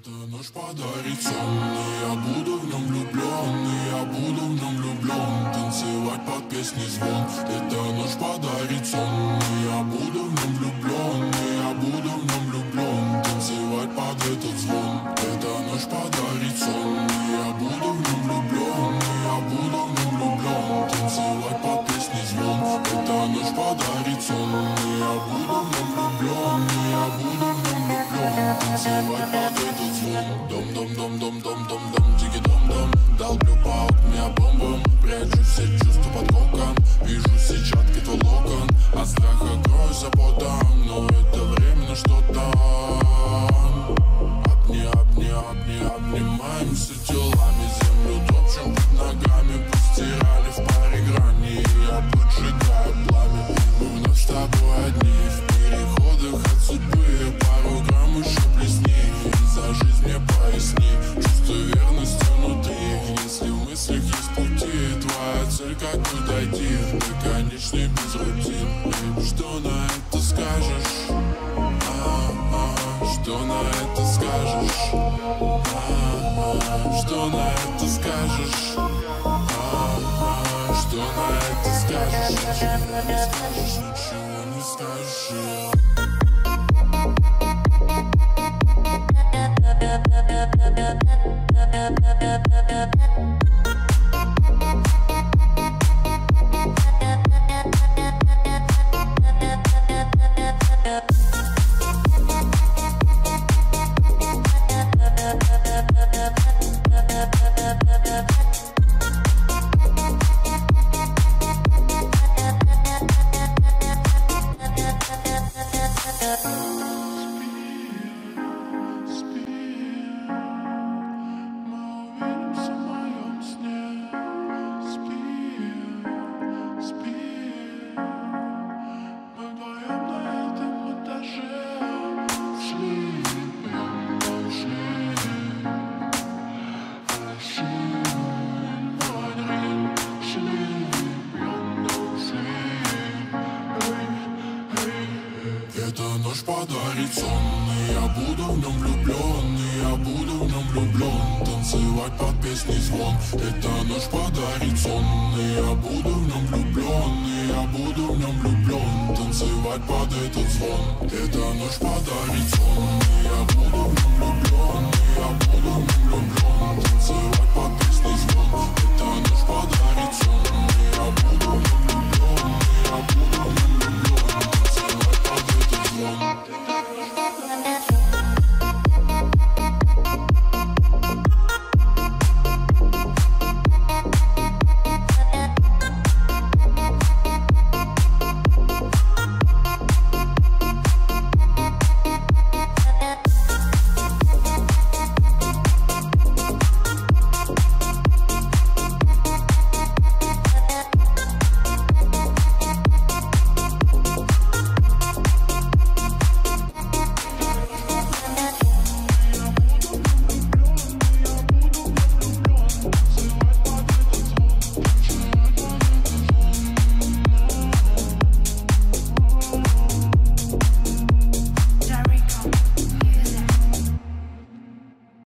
Эта ночь подарит сон, и я буду в нем влюблен, и я буду в нем влюблен, танцевать под песни звон. Эта ночь подарит сон, и я буду в нем влюблен, и я буду в нем влюблен, танцевать под этот звон. Эта ночь подарит сон, и я буду в нем влюблен, и я буду в нем влюблен, танцевать под песни звон. Эта ночь подарит сон, и я буду в нем влюблен, и я буду в нем влюблен, танцевать под этот звон. Дом-дом-дом-дом-дом-дом-дом, тики-дом-дом. Долблю по окне бомбом, прячу все чувства под кокон. Вижу сетчатки твой локон, от страха кроюсь потом, но это временно что-то. Обнимаемся телами, землю топчем под ногами, постирали в паре грани, и я поджигаю пламя. Мы вновь с тобой одни в переходах от судьбы, пару грамм еще плесни, и за жизнь мне поясни, чувство верности внутри. Если в мыслях есть пути, твоя цель как бы дойти до конечной без рутин. Что на это скажешь? Что на это скажешь? Что на это скажешь? Что на это скажешь? Ничего не скажешь, ничего не скажешь. Эта ночь подарит сон, и я буду в нем влюблен, и я буду в нем влюблен, танцевать под песни звон. Эта ночь подарит сон, и я буду в нем влюблен, и я буду в нем влюблен, танцевать под этот звон. Эта ночь подарит сон, и я буду